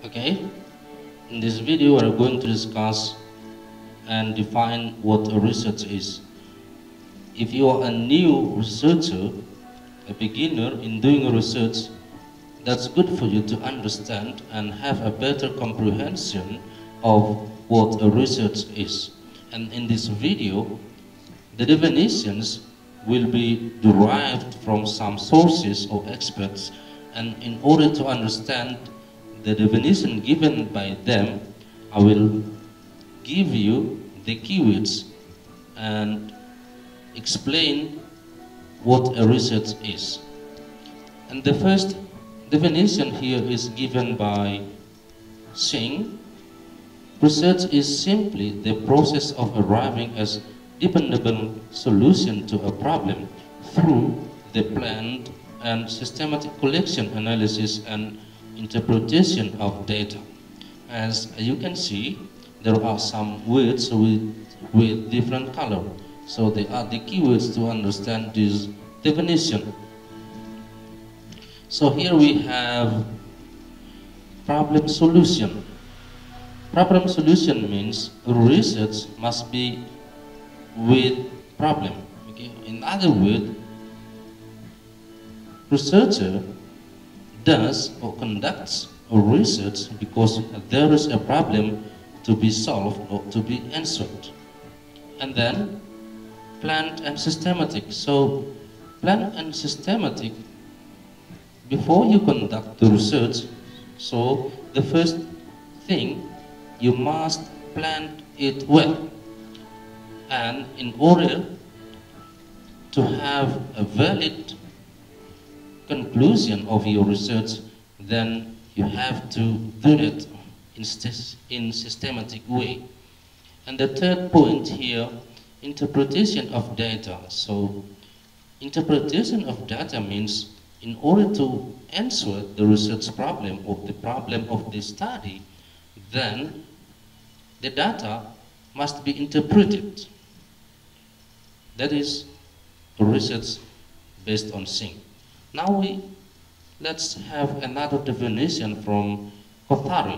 Okay, in this video we are going to discuss and define what a research is. If you are a new researcher, a beginner in doing research, that's good for you to understand and have a better comprehension of what a research is. And in this video, the definitions will be derived from some sources or experts, and in order to understand the definition given by them, I will give you the keywords and explain what a research is. And the first definition here is given by Singh. Research is simply the process of arriving at a dependable solution to a problem through the planned and systematic collection, analysis, and interpretation of data. As you can see, there are some words with different color. So they are the keywords to understand this definition. So here we have problem solution. Problem solution means research must be with problem. Okay? In other words, researcher does or conducts a research because there is a problem to be solved or to be answered. And then planned and systematic. So planned and systematic, before you conduct the research, so the first thing, you must plan it well. And in order to have a valid conclusion of your research, then you have to do it in systematic way. And the third point here, interpretation of data. So interpretation of data means in order to answer the research problem or the problem of the study, then the data must be interpreted. That is research based on Singh. Now let's have another definition from Kothari.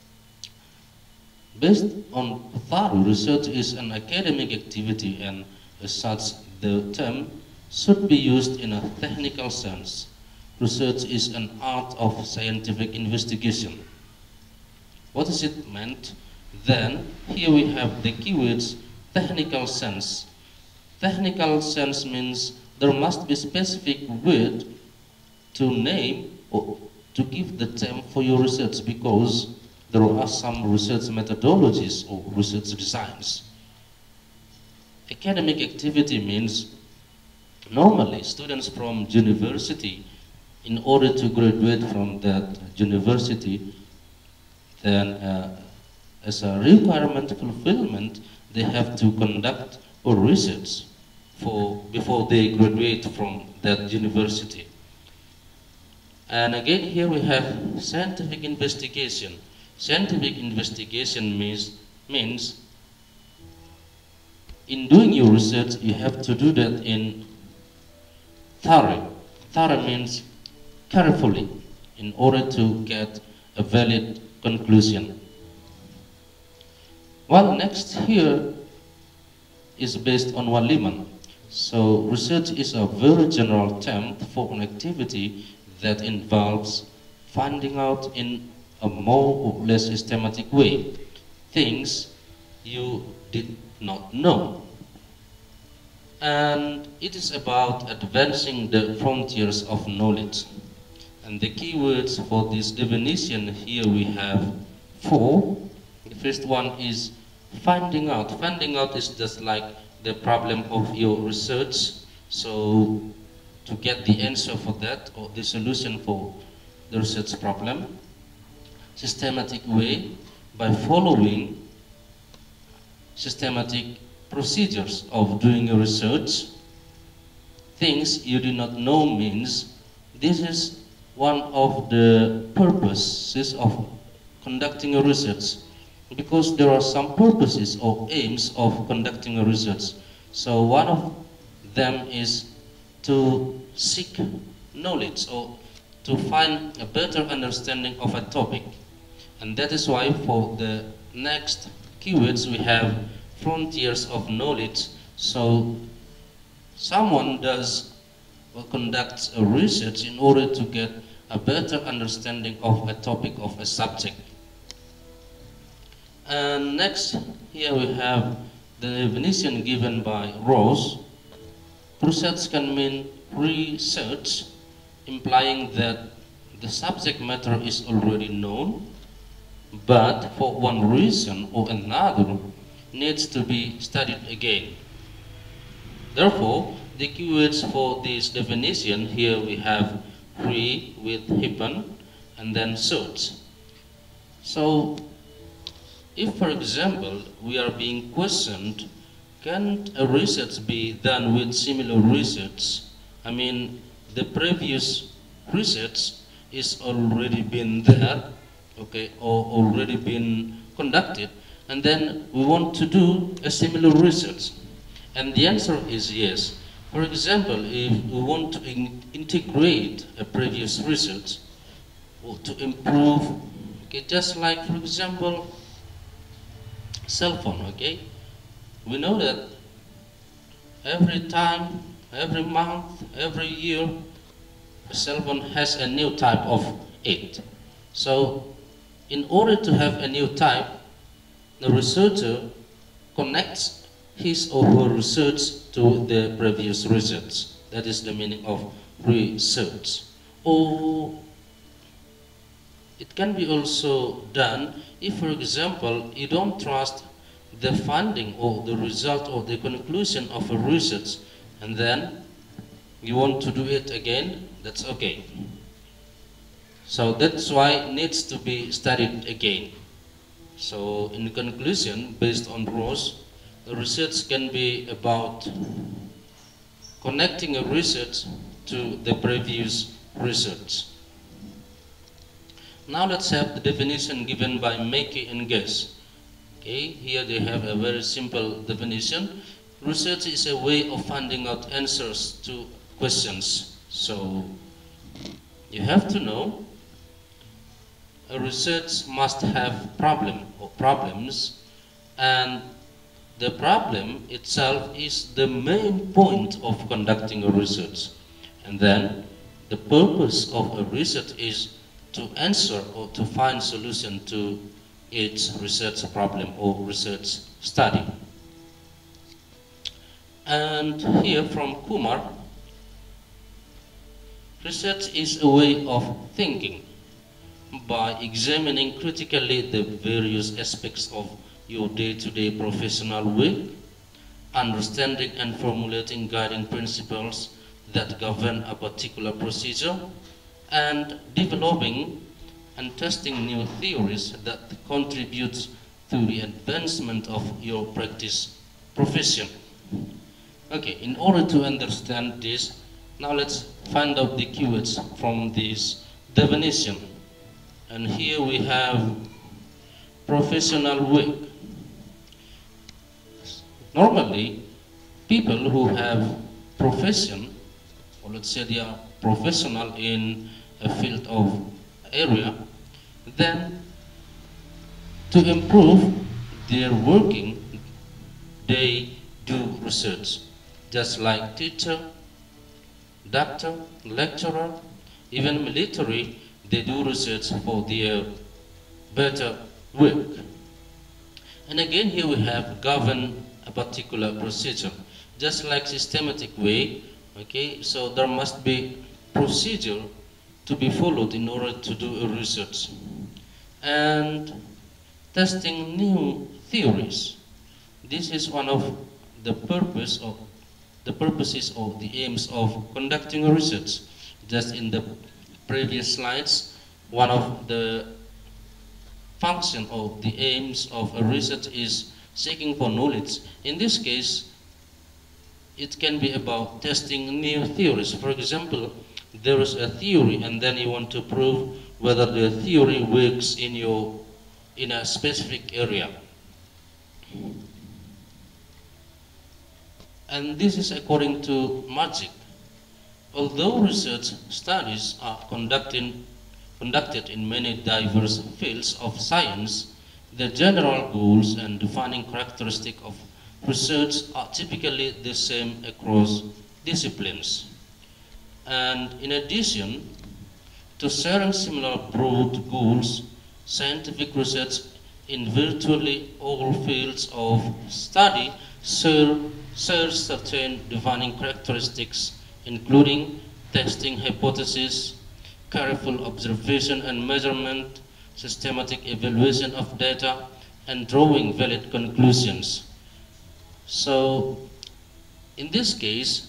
Based on Kothari, research is an academic activity, and as such the term should be used in a technical sense. Research is an art of scientific investigation. What is it meant? Then here we have the keywords technical sense. Technical sense means there must be specific word to name or to give the term for your research, because there are some research methodologies or research designs. Academic activity means normally students from university, in order to graduate from that university, then as a requirement fulfillment, they have to conduct a research before they graduate from that university. And again, here we have scientific investigation. Scientific investigation means in doing your research, you have to do that in thorough. Thorough means carefully, in order to get a valid conclusion. Well, next here is based on Waliman. So research is a very general term for an activity that involves finding out in a more or less systematic way things you did not know. And it is about advancing the frontiers of knowledge. And the keywords for this definition here we have four. The first one is finding out. Finding out is just like the problem of your research. So to get the answer for that or the solution for the research problem, systematic way, by following systematic procedures of doing a research. Things you do not know means this is one of the purposes of conducting a research, because there are some purposes or aims of conducting a research. So one of them is to seek knowledge or to find a better understanding of a topic. And that is why for the next keywords we have frontiers of knowledge. So someone does or conducts a research in order to get a better understanding of a topic, of a subject. And next, here we have the definition given by Rose. Research can mean research, implying that the subject matter is already known, but for one reason or another needs to be studied again. Therefore, the keywords for this definition, here we have re with hyphen and then search. So, if for example we are being questioned, can a research be done with similar research? I mean, the previous research is already been there, okay, or already been conducted, and then we want to do a similar research. And the answer is yes. For example, if we want to integrate a previous research or to improve, okay, just like for example, cell phone, okay? We know that every time, every month, every year, a cell phone has a new type of it. So, in order to have a new type, the researcher connects his or her research to the previous research. That is the meaning of research. Or it can be also done if, for example, you don't trust the finding or the result or the conclusion of a research, and then you want to do it again, that's okay. So that's why it needs to be studied again. So in conclusion, based on Rose, the research can be about connecting a research to the previous research. Now let's have the definition given by Mackey and Guess. Okay, here they have a very simple definition. Research is a way of finding out answers to questions. So you have to know a research must have problem or problems, and the problem itself is the main point of conducting a research. And then the purpose of a research is to answer or to find solution to its research problem or research study. And here from Kumar, research is a way of thinking by examining critically the various aspects of your day-to-day professional work, understanding and formulating guiding principles that govern a particular procedure, and developing and testing new theories that contribute to the advancement of your practice profession. Okay, in order to understand this, now let's find out the keywords from this definition. And here we have professional work. Normally, people who have profession, or let's say they are professional in a field of area, then to improve their working, they do research. Just like teacher, doctor, lecturer, even military, they do research for their better work. And again, here we have govern a particular procedure. Just like systematic way, okay, so there must be procedure to be followed in order to do a research. And testing new theories. This is one of the purposes or the aims of conducting a research. Just in the previous slides, one of the function or the aims of a research is seeking for knowledge. In this case, it can be about testing new theories. For example, there is a theory and then you want to prove whether the theory works in a specific area. And this is according to Magic. Although research studies are conducted conducted in many diverse fields of science, the general goals and defining characteristics of research are typically the same across disciplines. And in addition to sharing similar broad goals, scientific research in virtually all fields of study shares certain defining characteristics, including testing hypotheses, careful observation and measurement, systematic evaluation of data, and drawing valid conclusions. So, in this case,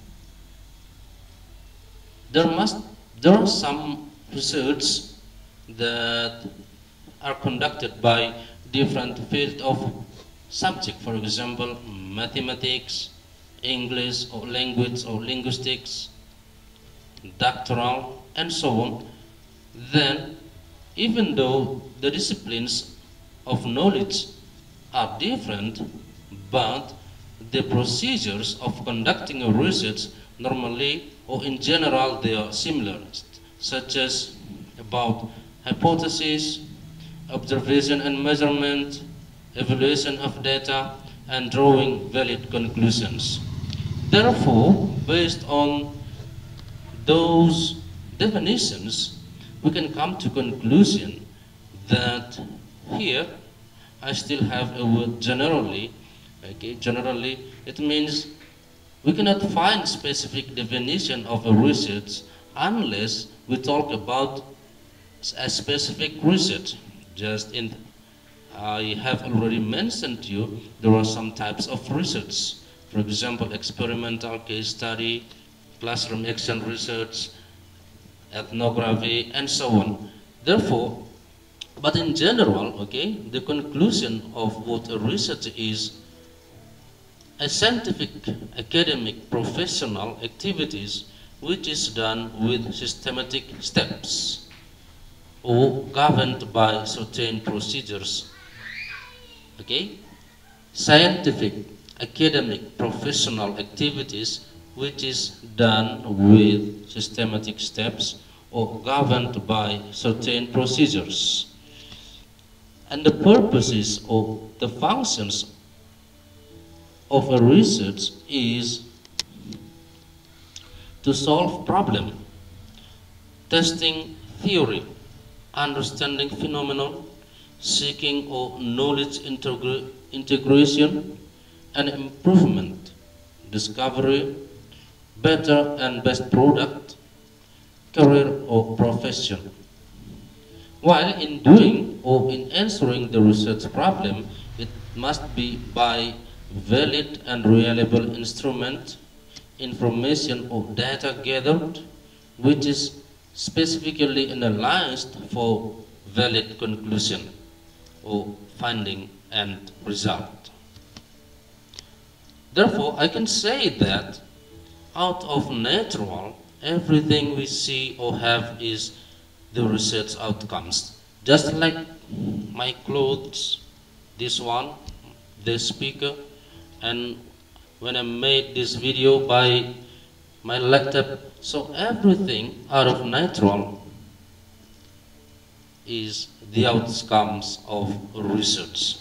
there are some research that are conducted by different fields of subject, for example, mathematics, English or language or linguistics, doctoral, and so on. Then, even though the disciplines of knowledge are different, but the procedures of conducting a research normally or in general they are similar, such as about hypotheses, observation and measurement, evaluation of data, and drawing valid conclusions. Therefore, based on those definitions, we can come to conclusion that here I still have a word generally. Okay, generally it means we cannot find specific definition of a research unless we talk about a specific research. I have already mentioned to you there are some types of research. For example, experimental case study, classroom action research, ethnography, and so on. Therefore, but in general, okay, the conclusion of what a research is a scientific, academic, professional activities which is done with systematic steps or governed by certain procedures. Okay? Scientific, academic, professional activities which is done with systematic steps or governed by certain procedures. And the purposes or the functions of a research is to solve problem, testing theory, understanding phenomenon, seeking or knowledge integration and improvement, discovery, better and best product, career or profession. While in doing or in answering the research problem, it must be by valid and reliable instrument, information or data gathered, which is specifically analyzed for valid conclusion or finding and result. Therefore, I can say that out of natural, everything we see or have is the research outcomes. Just like my clothes, this one, this speaker, and when I made this video by my laptop, so everything out of natural is the outcomes of research.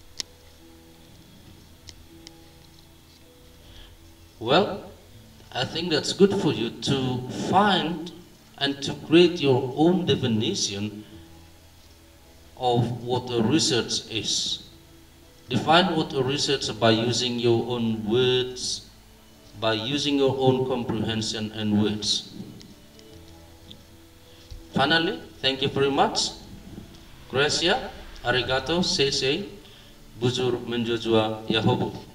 Well, I think that's good for you to find and to create your own definition of what a research is. Define what a research by using your own words, by using your own comprehension and words. Finally, thank you very much. Gracia, arigato, sei, bujur menjojua, yahobu.